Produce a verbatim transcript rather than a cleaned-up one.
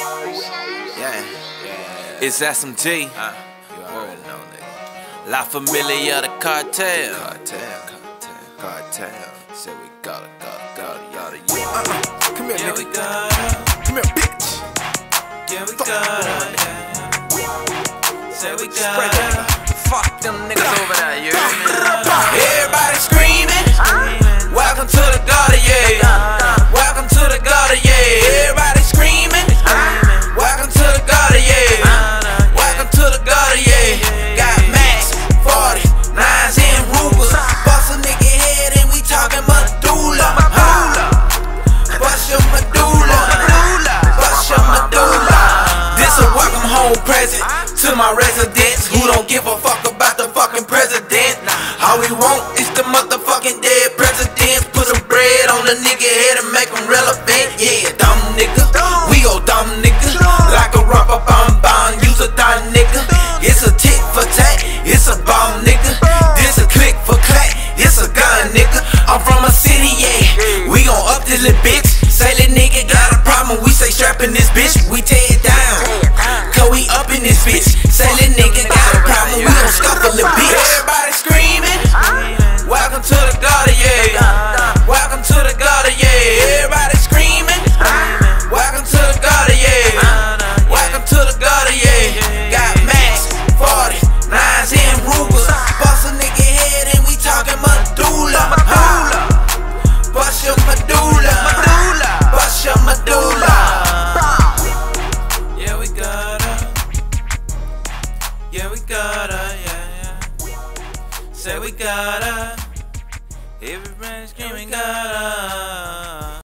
Yeah, yeah. It's S M G. Uh, you already know, nigga. La Familia, the cartel. Cartel, cartel, cartel. Say we gotta, gotta, gotta, yada, yada. Uh-uh. Come here, yeah, nigga. We gotta. Come here, bitch. Yeah, we gotta. Yeah. Say we gotta. Fuck them niggas over there, you hear me? Everybody screaming. Welcome to the gutter, yeah. Welcome to the gutter, yeah. Everybody screaming. Welcome to the gutter, yeah. Welcome to the gutter, yeah. Got Max, forty, nines and Rugers. Bust a nigga head and we talking medulla. Bust your medulla. Bust your medulla. This a welcome home present to my residents who don't give a fuck about the fucking president. All we want is the motherfucking dead presidents. Put some bread on the nigga head and make him relevant. Yeah, dumb nigga. We go dumb nigga.